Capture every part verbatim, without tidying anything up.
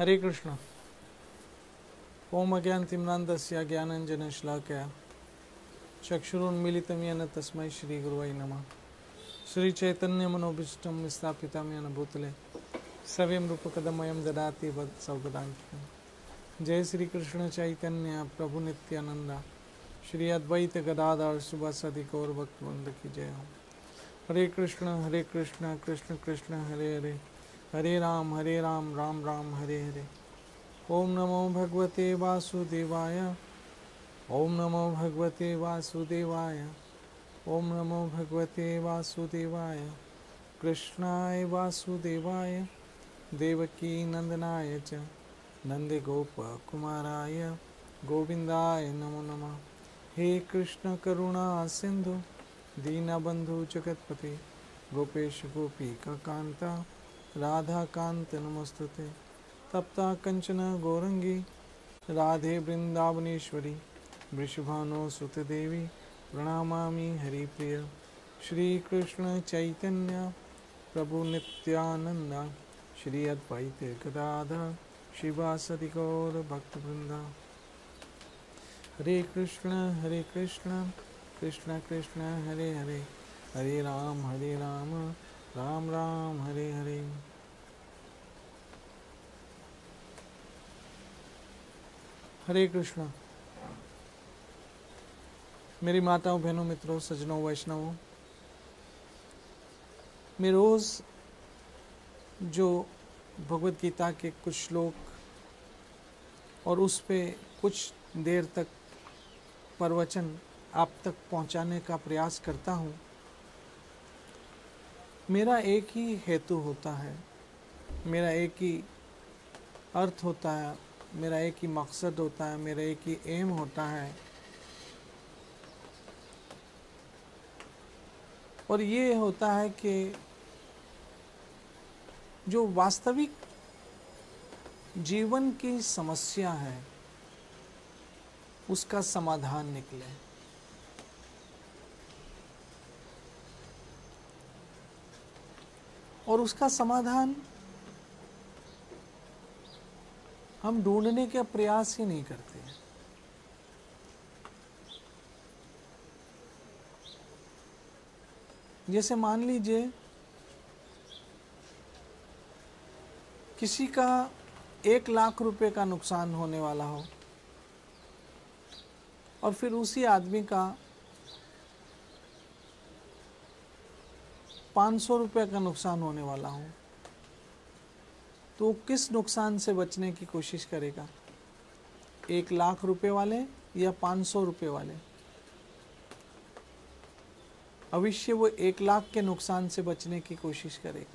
हरे कृष्ण। ओम अज्ञानतिम्रान्धस्य ज्ञानाञ्जनशलाकया चक्षुरुन्मीलितं येन तस्मै श्रीगुरवे नमः। श्रीचैतन्यमनोभीष्टं स्थापितं येन भूतले स्वयं रूपकदमयं ददाति वत्सवदान्तिकम्। जय श्री कृष्ण चैतन्य प्रभु नित्यानंदा श्री अद्वैत गदाधर सुभासदि गौर भक्तवृंद की जय हो। हरे कृष्ण हरे कृष्ण कृष्ण कृष्ण हरे हरे, हरे राम हरे राम राम राम हरे हरे। ओम नमो भगवते वासुदेवाय, ओम नमो भगवते वासुदेवाय, ओम नमो भगवते वासुदेवाय। कृष्णाय वासुदेवाय देवकी नंदनाय च नंदे गोप कुमाराय गोविंदाय नमो नमः। हे कृष्ण करुणा सिंधु दीनबंधु जगतपते गोपेश गोपिका कांता राधा कांत नमस्तुते। तप्ता कंचन गौरंगी राधे वृंदावनेश्वरी वृषभानो सुत देवी प्रणमामि हरिप्रिय। श्री कृष्ण चैतन्य प्रभु नित्यानंदा श्री अद्वैत गदाधर शिवासदि गौर भक्तवृंदा। हरे कृष्ण हरे कृष्ण कृष्ण कृष्ण हरे हरे, हरे राम हरे राम राम राम हरे हरे। हरे कृष्ण। मेरी माताओं बहनों मित्रों सज्जनों वैष्णवों, मैं रोज जो भगवत गीता के कुछ श्लोक और उस पे कुछ देर तक प्रवचन आप तक पहुंचाने का प्रयास करता हूं, मेरा एक ही हेतु होता है, मेरा एक ही अर्थ होता है, मेरा एक ही मकसद होता है, मेरा एक ही एम होता है। और ये होता है कि जो वास्तविक जीवन की समस्या है उसका समाधान निकले। और उसका समाधान हम ढूंढने का प्रयास ही नहीं करते। जैसे मान लीजिए किसी का एक लाख रुपए का नुकसान होने वाला हो और फिर उसी आदमी का पाँच सौ रुपये का नुकसान होने वाला हो, तो वो किस नुकसान से बचने की कोशिश करेगा? एक लाख रुपए वाले या पाँच सौ रुपये वाले? अवश्य वो एक लाख के नुकसान से बचने की कोशिश करेगा।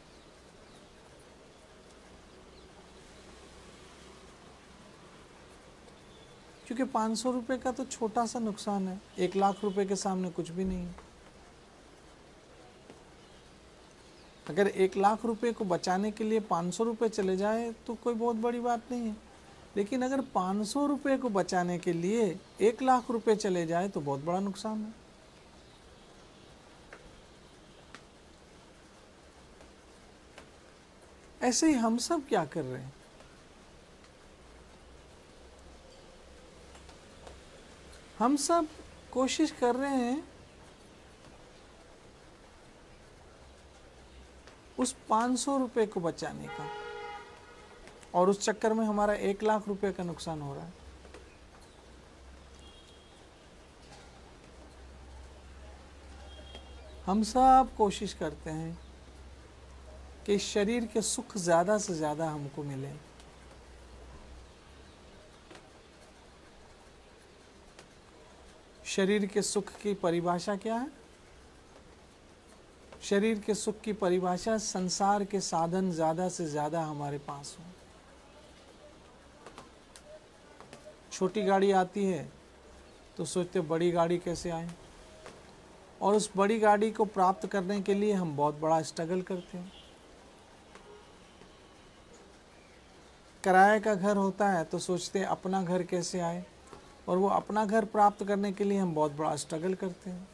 क्योंकि पाँच सौ रुपये का तो छोटा सा नुकसान है, एक लाख रुपए के सामने कुछ भी नहीं है। अगर एक लाख रुपए को बचाने के लिए पाँच सौ रुपये चले जाए तो कोई बहुत बड़ी बात नहीं है, लेकिन अगर पाँच सौ रुपये को बचाने के लिए एक लाख रुपए चले जाए तो बहुत बड़ा नुकसान है। ऐसे ही हम सब क्या कर रहे हैं? हम सब कोशिश कर रहे हैं उस पाँच सौ रुपये को बचाने का, और उस चक्कर में हमारा एक लाख रुपए का नुकसान हो रहा है। हम सब कोशिश करते हैं कि शरीर के सुख ज़्यादा से ज़्यादा हमको मिले। शरीर के सुख की परिभाषा क्या है? शरीर के सुख की परिभाषा संसार के साधन ज़्यादा से ज़्यादा हमारे पास हो। छोटी गाड़ी आती है तो सोचते बड़ी गाड़ी कैसे आए, और उस बड़ी गाड़ी को प्राप्त करने के लिए हम बहुत बड़ा स्ट्रगल करते हैं। किराए का घर होता है तो सोचते हैं अपना घर कैसे आए, और वो अपना घर प्राप्त करने के लिए हम बहुत बड़ा स्ट्रगल करते हैं।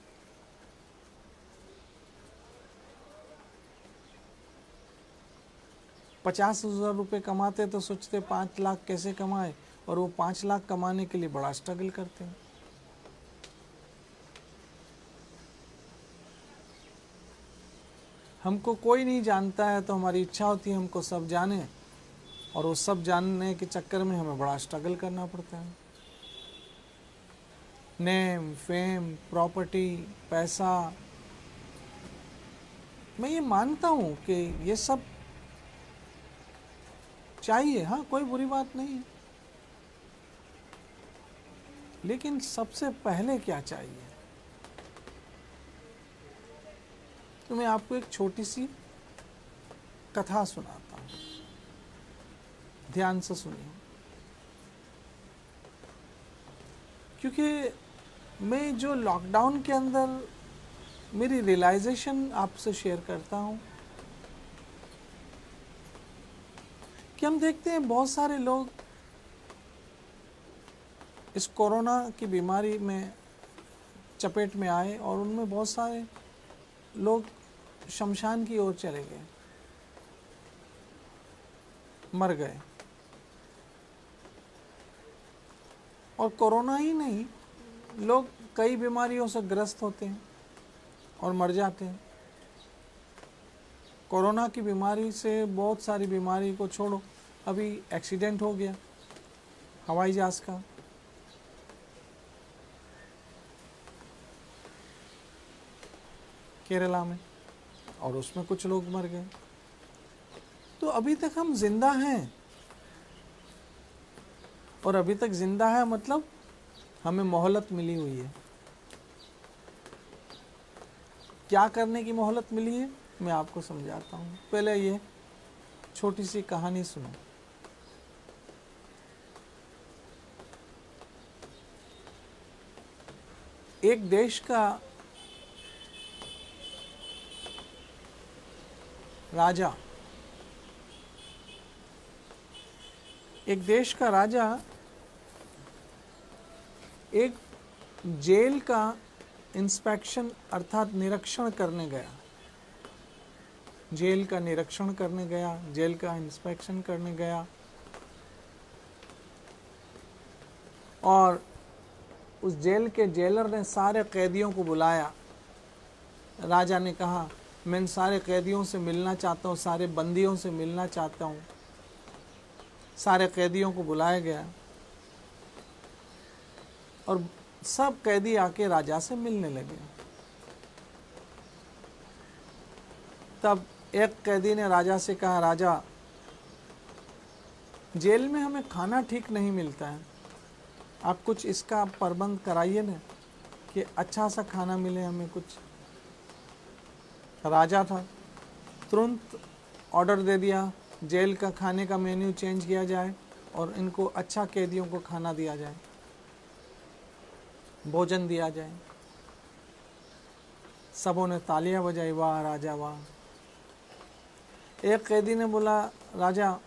पचास हज़ार रुपये कमाते तो सोचते पाँच लाख कैसे कमाए, और वो पाँच लाख कमाने के लिए बड़ा स्ट्रगल करते हैं। हमको कोई नहीं जानता है तो हमारी इच्छा होती है हमको सब जाने, और वो सब जानने के चक्कर में हमें बड़ा स्ट्रगल करना पड़ता है। नेम, फेम, प्रॉपर्टी, पैसा, मैं ये मानता हूँ कि ये सब चाहिए, हाँ, कोई बुरी बात नहीं है, लेकिन सबसे पहले क्या चाहिए? तो मैं आपको एक छोटी सी कथा सुनाता हूँ, ध्यान से सुनिए, क्योंकि मैं जो लॉकडाउन के अंदर मेरी रियलाइजेशन आपसे शेयर करता हूँ कि हम देखते हैं बहुत सारे लोग इस कोरोना की बीमारी में चपेट में आए, और उनमें बहुत सारे लोग शमशान की ओर चले गए, मर गए। और कोरोना ही नहीं, लोग कई बीमारियों से ग्रस्त होते हैं और मर जाते हैं। कोरोना की बीमारी से बहुत सारी बीमारी को छोड़ो, अभी एक्सीडेंट हो गया हवाई जहाज़ का, केरला में, और उसमें कुछ लोग मर गए। तो अभी तक हम जिंदा हैं, और अभी तक जिंदा है मतलब हमें मोहलत मिली हुई है। क्या करने की मोहलत मिली है मैं आपको समझाता हूँ। पहले ये छोटी सी कहानी सुनो। एक देश का राजा एक देश का राजा एक जेल का इंस्पेक्शन अर्थात निरीक्षण करने गया। जेल का निरीक्षण करने गया, जेल का इंस्पेक्शन करने गया, और उस जेल के जेलर ने सारे कैदियों को बुलाया। राजा ने कहा, मैं इन सारे कैदियों से मिलना चाहता हूँ, सारे बंदियों से मिलना चाहता हूँ। सारे कैदियों को बुलाया गया, और सब कैदी आके राजा से मिलने लगे। तब एक कैदी ने राजा से कहा, राजा, जेल में हमें खाना ठीक नहीं मिलता है, आप कुछ इसका प्रबंध कराइए ना कि अच्छा सा खाना मिले हमें कुछ। राजा था, तुरंत ऑर्डर दे दिया, जेल का खाने का मेन्यू चेंज किया जाए और इनको अच्छा कैदियों को खाना दिया जाए, भोजन दिया जाए। सबों ने तालियां बजाई, वाह राजा वाह। एक कैदी ने बोला, राजा,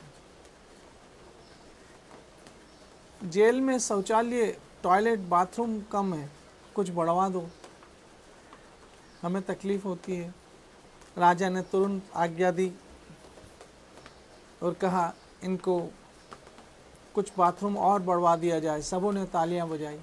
जेल में शौचालय, टॉयलेट, बाथरूम कम है, कुछ बढ़वा दो, हमें तकलीफ होती है। राजा ने तुरंत आज्ञा दी और कहा, इनको कुछ बाथरूम और बढ़वा दिया जाए। सबों ने तालियां बजाई।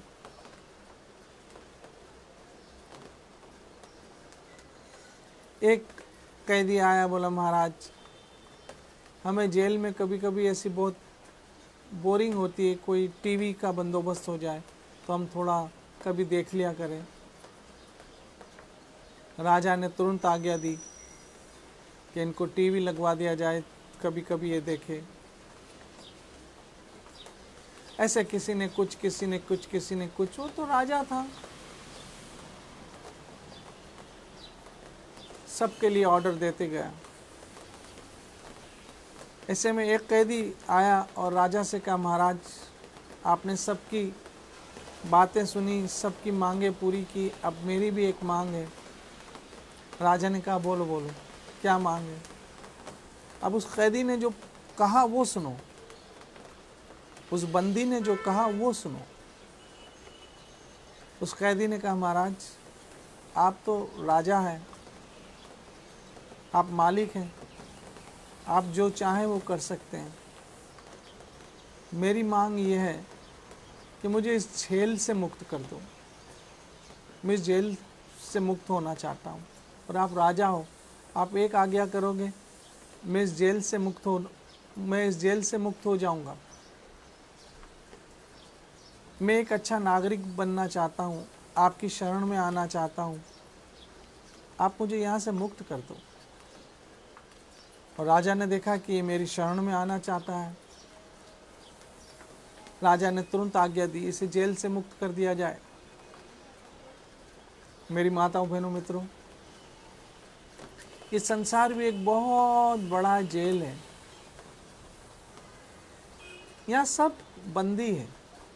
एक कैदी आया, बोला, महाराज, हमें जेल में कभी कभी ऐसी बहुत बोरिंग होती है, कोई टीवी का बंदोबस्त हो जाए तो हम थोड़ा कभी देख लिया करें। राजा ने तुरंत आज्ञा दी कि इनको टीवी लगवा दिया जाए, कभी कभी ये देखे। ऐसे किसी ने कुछ, किसी ने कुछ, किसी ने कुछ। वो तो राजा था, सबके लिए ऑर्डर देते गया। ऐसे में एक कैदी आया और राजा से कहा, महाराज, आपने सबकी बातें सुनी, सबकी मांगे पूरी की, अब मेरी भी एक मांग है। राजा ने कहा, बोलो बोलो, क्या मांग है? अब उस कैदी ने जो कहा वो सुनो, उस बंदी ने जो कहा वो सुनो। उस कैदी ने कहा, महाराज, आप तो राजा हैं, आप मालिक हैं, आप जो चाहें वो कर सकते हैं। मेरी मांग ये है कि मुझे इस जेल से मुक्त कर दो। मैं इस जेल से मुक्त होना चाहता हूँ। और आप राजा हो, आप एक आज्ञा करोगे, मैं इस जेल से मुक्त हो मैं इस जेल से मुक्त हो जाऊंगा। मैं एक अच्छा नागरिक बनना चाहता हूँ, आपकी शरण में आना चाहता हूँ, आप मुझे यहाँ से मुक्त कर दो। और राजा ने देखा कि ये मेरी शरण में आना चाहता है। राजा ने तुरंत आज्ञा दी, इसे जेल से मुक्त कर दिया जाए। मेरी माताओं बहनों मित्रों, ये संसार भी एक बहुत बड़ा जेल है। यहाँ सब बंदी है।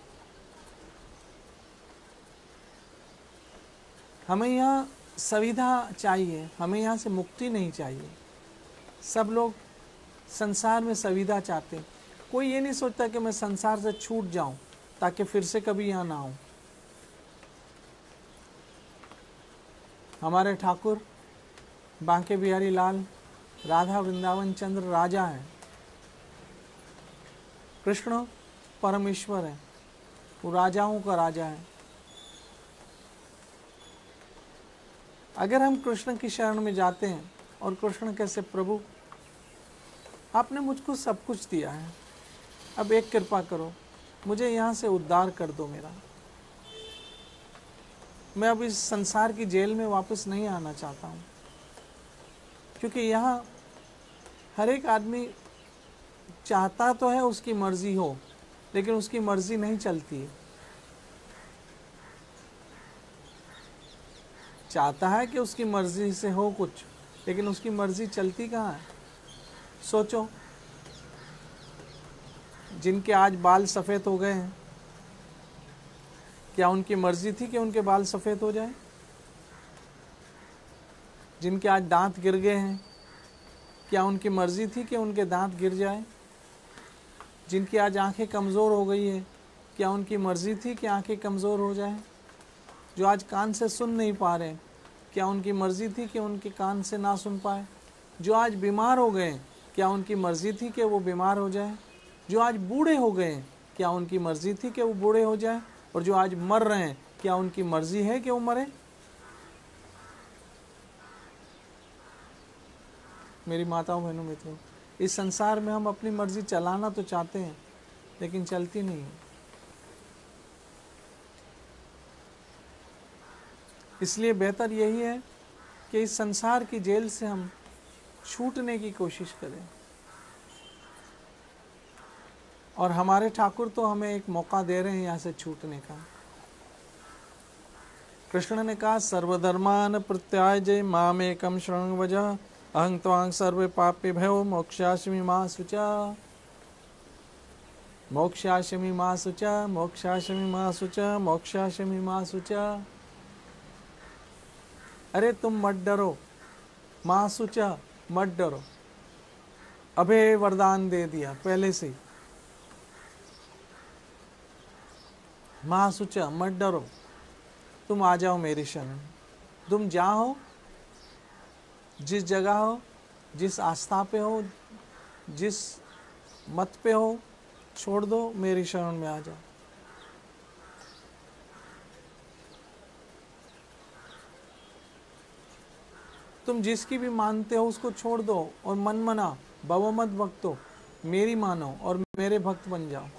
हमें यहाँ सुविधा चाहिए, हमें यहाँ से मुक्ति नहीं चाहिए। सब लोग संसार में सुविधा चाहते हैं। कोई ये नहीं सोचता कि मैं संसार से छूट जाऊं ताकि फिर से कभी यहाँ ना आऊं। हमारे ठाकुर बांके बिहारी लाल राधा वृंदावन चंद्र राजा हैं। कृष्ण परमेश्वर है, वो राजाओं का राजा है। अगर हम कृष्ण की शरण में जाते हैं और कृष्ण कैसे, प्रभु आपने मुझको सब कुछ दिया है, अब एक कृपा करो, मुझे यहाँ से उद्धार कर दो मेरा। मैं अब इस संसार की जेल में वापस नहीं आना चाहता हूँ। क्योंकि यहाँ हर एक आदमी चाहता तो है उसकी मर्जी हो, लेकिन उसकी मर्जी नहीं चलती है। चाहता है कि उसकी मर्जी से हो कुछ, लेकिन उसकी मर्जी चलती कहाँ है। सोचो, जिनके आज बाल सफ़ेद हो गए हैं, क्या उनकी मर्जी थी कि उनके बाल सफ़ेद हो जाए? जिनके आज दांत गिर गए हैं, क्या उनकी मर्जी थी कि उनके दांत गिर जाए? जिनकी आज आंखें कमज़ोर हो गई है, क्या उनकी मर्जी थी कि आंखें कमज़ोर हो जाएं? जो आज कान से सुन नहीं पा रहे, क्या उनकी मर्जी थी कि उनके कान से ना सुन पाए? जो आज बीमार हो गए, क्या उनकी मर्जी थी कि वो बीमार हो जाए? जो आज बूढ़े हो गए, क्या उनकी मर्जी थी कि वो बूढ़े हो जाए? और जो आज मर रहे हैं, क्या उनकी मर्जी है कि वो मरे? मेरी माताओं बहनों मित्रों, इस संसार में हम अपनी मर्जी चलाना तो चाहते हैं, लेकिन चलती नहीं है। इसलिए बेहतर यही है कि इस संसार की जेल से हम छूटने की कोशिश करें। और हमारे ठाकुर तो हमें एक मौका दे रहे हैं यहाँ से छूटने का। कृष्ण ने कहा, सर्वधर्मान प्रत्याज्य मामेकं शरणं व्रज, अहं त्वां सर्वे पापेभ्यो मोक्षयास्मि मा शुचा। मोक्षयास्मि मा शुचा, मोक्षयास्मि मा शुचा, मोक्षयास्मि मा शुचा। अरे तुम मत डरो, माँ शुचा, मत डरो। अभय वरदान दे दिया पहले से। माँ शुचा, मत डरो, तुम आ जाओ मेरी शरण। तुम जहाँ हो, जिस जगह हो, जिस आस्था पे हो, जिस मत पे हो, छोड़ दो, मेरी शरण में आ जाओ। तुम जिसकी भी मानते हो उसको छोड़ दो और मन मना भव मत भक्तो, मेरी मानो और मेरे भक्त बन जाओ।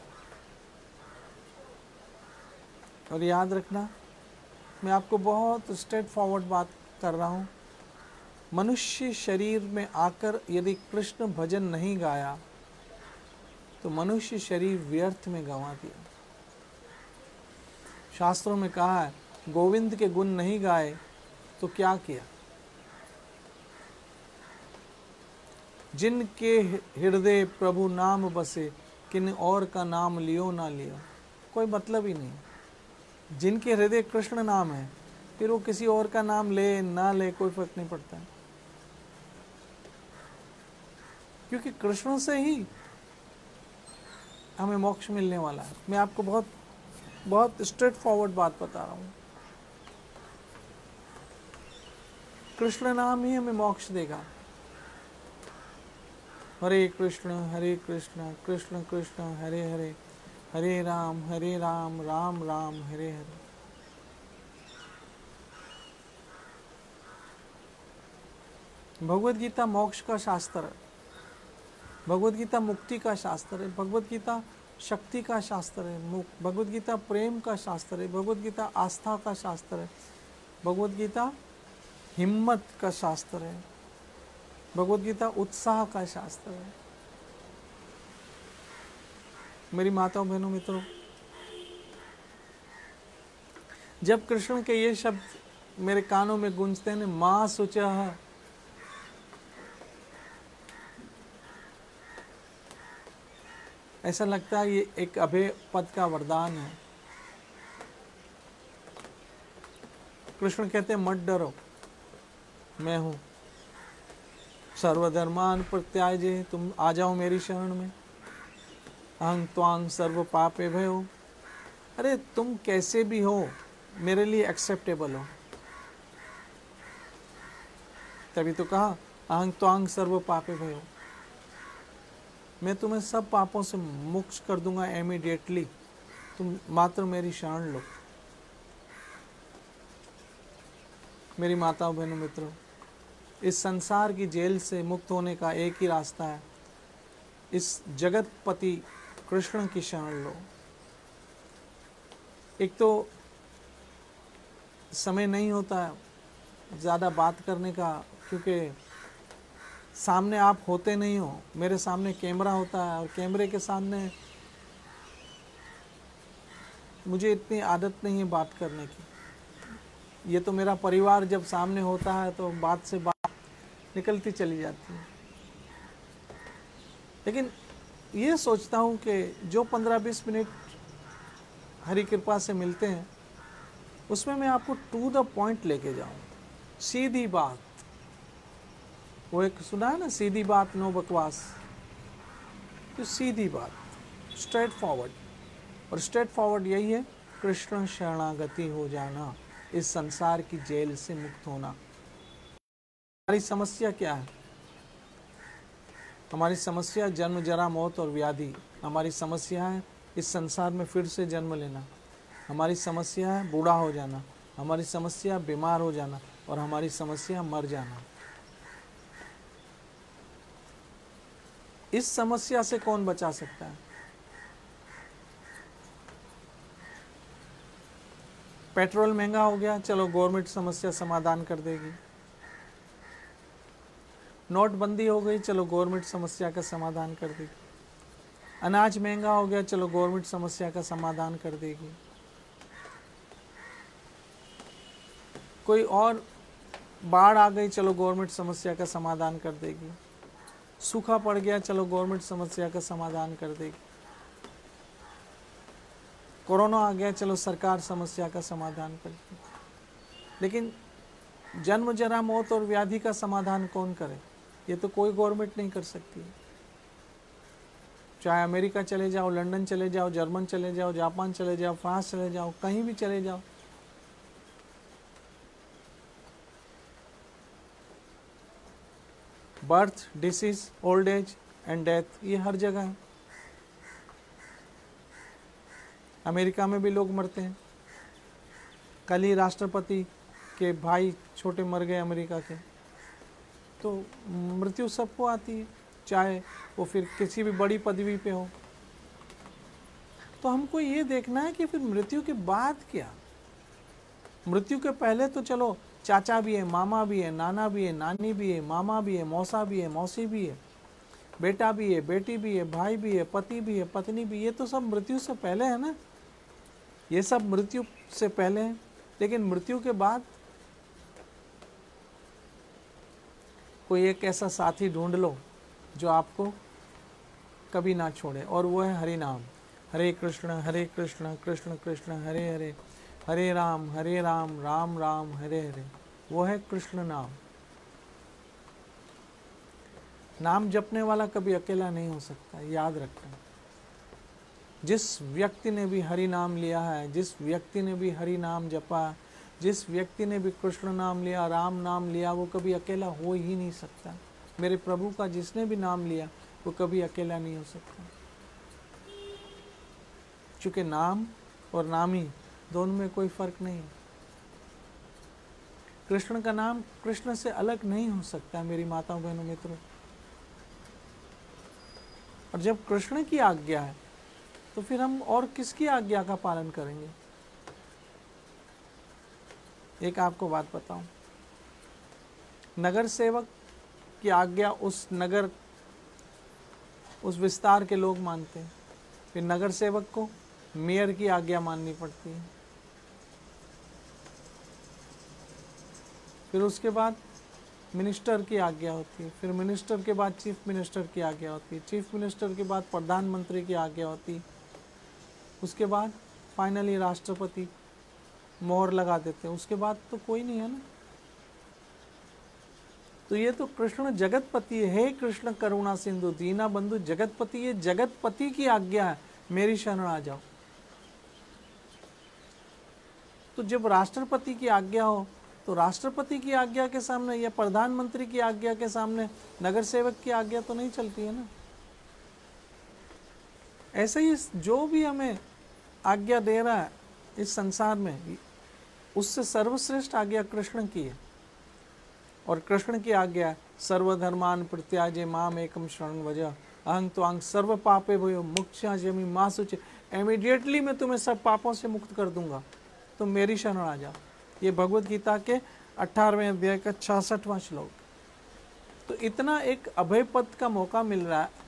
और याद रखना, मैं आपको बहुत स्ट्रेट फॉरवर्ड बात कर रहा हूँ। मनुष्य शरीर में आकर यदि कृष्ण भजन नहीं गाया तो मनुष्य शरीर व्यर्थ में गंवा दिया। शास्त्रों में कहा है, गोविंद के गुण नहीं गाए तो क्या किया। जिनके हृदय प्रभु नाम बसे, किन और का नाम लियो ना लियो, कोई मतलब ही नहीं। जिनके हृदय कृष्ण नाम है, फिर वो किसी और का नाम ले ना ले कोई फर्क नहीं पड़ता है। क्योंकि कृष्ण से ही हमें मोक्ष मिलने वाला है। मैं आपको बहुत बहुत स्ट्रेट फॉरवर्ड बात बता रहा हूँ। कृष्ण नाम ही हमें मोक्ष देगा। हरे कृष्ण हरे कृष्ण कृष्ण कृष्ण हरे हरे, हरे राम हरे राम राम राम हरे हरे। भगवत गीता मोक्ष का शास्त्र है, भगवत गीता मुक्ति का शास्त्र है, भगवत गीता शक्ति का शास्त्र है, भगवत गीता प्रेम का शास्त्र है, भगवत गीता आस्था का शास्त्र है, भगवत गीता हिम्मत का शास्त्र है, भगवत गीता उत्साह का शास्त्र है। मेरी माताओं बहनों मित्रों, जब कृष्ण के ये शब्द मेरे कानों में गूंजते हैं, मां शुचः, ऐसा लगता है ये एक अभय पद का वरदान है। कृष्ण कहते हैं मत डरो, मैं हूं, सर्वधर्मान परित्याज्य, तुम आ जाओ मेरी शरण में, अहं त्वां सर्व पापे भयो, अरे तुम कैसे भी हो मेरे लिए एक्सेप्टेबल हो। तभी तो कहा अहं त्वां सर्व पापे भयो, मैं तुम्हें सब पापों से मुक्त कर दूंगा इमीडिएटली, तुम मात्र मेरी शरण लो। मेरी माताओं बहनों मित्रों, इस संसार की जेल से मुक्त होने का एक ही रास्ता है, इस जगतपति कृष्ण की शरण लो। एक तो समय नहीं होता ज़्यादा बात करने का, क्योंकि सामने आप होते नहीं हो, मेरे सामने कैमरा होता है और कैमरे के सामने मुझे इतनी आदत नहीं है बात करने की। ये तो मेरा परिवार जब सामने होता है तो बात से बात निकलती चली जाती है। लेकिन ये सोचता हूँ कि जो पंद्रह बीस मिनट हरि कृपा से मिलते हैं, उसमें मैं आपको टू द पॉइंट लेके जाऊँ, सीधी बात। वो एक सुना है ना, सीधी बात नो बकवास, तो सीधी बात, स्ट्रेट फॉरवर्ड। और स्ट्रेट फॉरवर्ड यही है, कृष्ण शरणागति हो जाना, इस संसार की जेल से मुक्त होना। हमारी समस्या क्या है? हमारी समस्या जन्म जरा मौत और व्याधि। हमारी समस्या है इस संसार में फिर से जन्म लेना। हमारी समस्या है बूढ़ा हो जाना। हमारी समस्या बीमार हो जाना। और हमारी समस्या मर जाना। इस समस्या से कौन बचा सकता है? पेट्रोल महंगा हो गया, चलो गवर्नमेंट समस्या समाधान कर देगी। नोटबंदी हो गई, चलो गवर्नमेंट समस्या का समाधान कर देगी। अनाज महंगा हो गया, चलो गवर्नमेंट समस्या का समाधान कर देगी। कोई और बाढ़ आ गई, चलो गवर्नमेंट समस्या का समाधान कर देगी। सूखा पड़ गया, चलो गवर्नमेंट समस्या का समाधान कर देगी। कोरोना आ गया, चलो सरकार समस्या का समाधान कर देगी। लेकिन जन्म जरा मौत और व्याधि का समाधान कौन करे? ये तो कोई गवर्नमेंट नहीं कर सकती। चाहे अमेरिका चले जाओ, लंदन चले जाओ, जर्मन चले जाओ, जापान चले जाओ, फ्रांस चले जाओ, कहीं भी चले जाओ, birth, disease, old age and death, ये हर जगह है। अमेरिका में भी लोग मरते हैं। कल ही राष्ट्रपति के भाई छोटे मर गए अमेरिका के। तो मृत्यु सबको आती है, चाहे वो फिर किसी भी बड़ी पदवी पे हो। तो हमको ये देखना है कि फिर मृत्यु के बाद क्या। मृत्यु के पहले तो चलो चाचा भी है, मामा भी है, नाना भी है, नानी भी है, मामा भी है, मौसा भी है, मौसी भी है, बेटा भी है, बेटी भी है, भाई भी है, पति भी है, पत्नी भी। ये तो सब मृत्यु से पहले है ना, ये सब मृत्यु से पहले है। लेकिन मृत्यु के बाद कोई एक ऐसा साथी ढूंढ लो जो आपको कभी ना छोड़े, और वो है हरि नाम। हरे कृष्ण हरे कृष्ण कृष्ण कृष्ण हरे हरे, हरे राम हरे राम राम राम हरे हरे। वो है कृष्ण नाम। नाम जपने वाला कभी अकेला नहीं हो सकता, याद रखना। जिस व्यक्ति ने भी हरि नाम लिया है, जिस व्यक्ति ने भी हरि नाम जपा, जिस व्यक्ति ने भी कृष्ण नाम लिया, राम नाम लिया, वो कभी अकेला हो ही नहीं सकता। मेरे प्रभु का जिसने भी नाम लिया वो कभी अकेला नहीं हो सकता, क्योंकि नाम और नामी दोनों में कोई फर्क नहीं है। कृष्ण का नाम कृष्ण से अलग नहीं हो सकता मेरी माताओं बहनों मित्रों। और जब कृष्ण की आज्ञा है तो फिर हम और किसकी आज्ञा का पालन करेंगे? एक आपको बात बताऊं, नगर सेवक की आज्ञा उस नगर उस विस्तार के लोग मानते हैं, फिर नगर सेवक को मेयर की आज्ञा माननी पड़ती है, फिर उसके बाद मिनिस्टर की आज्ञा होती है, फिर मिनिस्टर के बाद चीफ मिनिस्टर की आज्ञा होती है, चीफ मिनिस्टर के बाद प्रधानमंत्री की आज्ञा होती है, उसके बाद फाइनली राष्ट्रपति मोहर लगा देते हैं, उसके बाद तो कोई नहीं है ना। तो ये तो कृष्ण जगतपति है, हे कृष्ण करुणा सिंधु दीना बंधु जगतपति, ये जगतपति की आज्ञा है, मेरी शरण आ जाओ। तो जब राष्ट्रपति की आज्ञा हो तो राष्ट्रपति की आज्ञा के सामने या प्रधानमंत्री की आज्ञा के सामने नगर सेवक की आज्ञा तो नहीं चलती है ना। ऐसे ही जो भी हमें आज्ञा दे रहा है इस संसार में, उससे सर्वश्रेष्ठ आज्ञा कृष्ण की है। और कृष्ण की आज्ञा सर्वधर्मान परित्याज्य माम एकम शरणं व्रज अहं त्वां सर्व पापे भयो मोक्षयिष्यामि मा शुचि। इमीडिएटली मैं तुम्हें सब पापों से मुक्त कर दूंगा, तुम मेरी शरण आ जाओ। ये भगवत गीता के अठारहवें अध्याय का छियासठवां श्लोक। तो इतना एक अभय पद का मौका मिल रहा है।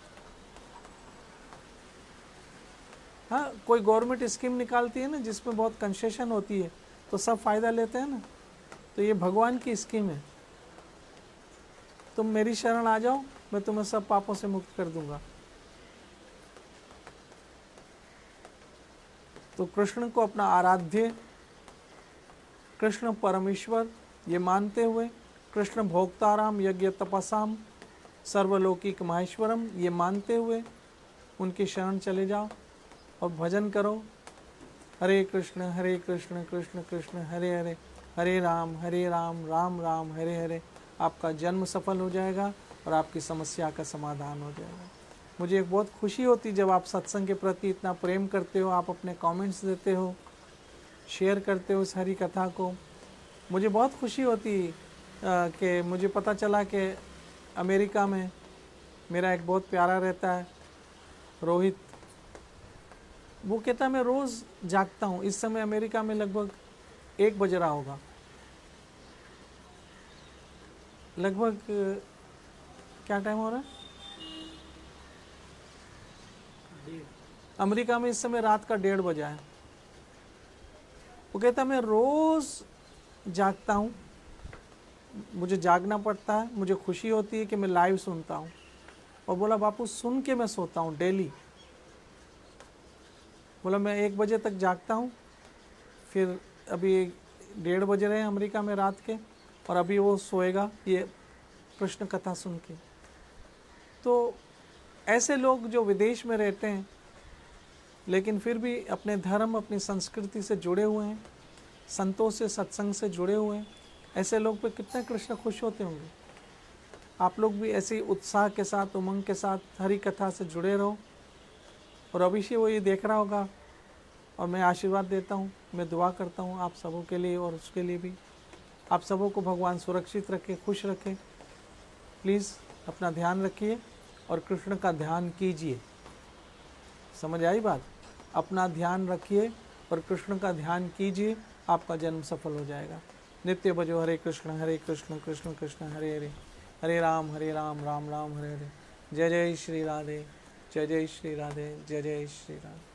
हाँ, कोई गवर्नमेंट स्कीम निकालती है ना जिसमें बहुत कंसेशन होती है, तो सब फायदा लेते हैं ना। तो ये भगवान की स्कीम है, तुम मेरी शरण आ जाओ, मैं तुम्हें सब पापों से मुक्त कर दूंगा। तो कृष्ण को अपना आराध्य, कृष्ण परमेश्वर ये मानते हुए, कृष्ण भोक्ताराम यज्ञ तपसाम सर्वलौकिक महेश्वरम ये मानते हुए उनकी शरण चले जाओ और भजन करो। हरे कृष्ण हरे कृष्ण कृष्ण कृष्ण हरे हरे, हरे राम हरे राम राम राम हरे हरे। आपका जन्म सफल हो जाएगा और आपकी समस्या का समाधान हो जाएगा। मुझे एक बहुत खुशी होती जब आप सत्संग के प्रति इतना प्रेम करते हो, आप अपने कमेंट्स देते हो, शेयर करते हो इस हरी कथा को। मुझे बहुत खुशी होती कि मुझे पता चला कि अमेरिका में मेरा एक बहुत प्यारा रहता है रोहित, वो कहता मैं रोज़ जागता हूँ। इस समय अमेरिका में लगभग एक बज रहा होगा, लगभग क्या टाइम हो रहा है अमेरिका में? इस समय रात का डेढ़ बजा है। वो कहता मैं रोज़ जागता हूँ, मुझे जागना पड़ता है, मुझे खुशी होती है कि मैं लाइव सुनता हूँ। और बोला बापू सुन के मैं सोता हूँ डेली। बोला मैं एक बजे तक जागता हूँ, फिर अभी डेढ़ बजे रहे हैं अमेरिका में रात के, और अभी वो सोएगा ये कृष्ण कथा सुन के। तो ऐसे लोग जो विदेश में रहते हैं लेकिन फिर भी अपने धर्म अपनी संस्कृति से जुड़े हुए हैं, संतों से सत्संग से जुड़े हुए हैं, ऐसे लोग पे कितने कृष्ण खुश होते होंगे। आप लोग भी ऐसे ही उत्साह के साथ उमंग के साथ हरि कथा से जुड़े रहो। और अभिषेक वो ये देख रहा होगा और मैं आशीर्वाद देता हूँ, मैं दुआ करता हूँ आप सबों के लिए और उसके लिए भी। आप सबों को भगवान सुरक्षित रखे, खुश रखे। प्लीज़ अपना ध्यान रखिए और कृष्ण का ध्यान कीजिए। समझ आई बात? अपना ध्यान रखिए और कृष्ण का ध्यान कीजिए, आपका जन्म सफल हो जाएगा। नित्य भजो हरे कृष्ण हरे कृष्ण कृष्ण कृष्ण हरे हरे, हरे राम हरे राम राम राम हरे हरे। जय जय श्री राधे, जय जय श्री राधे, जय जय श्री राधे।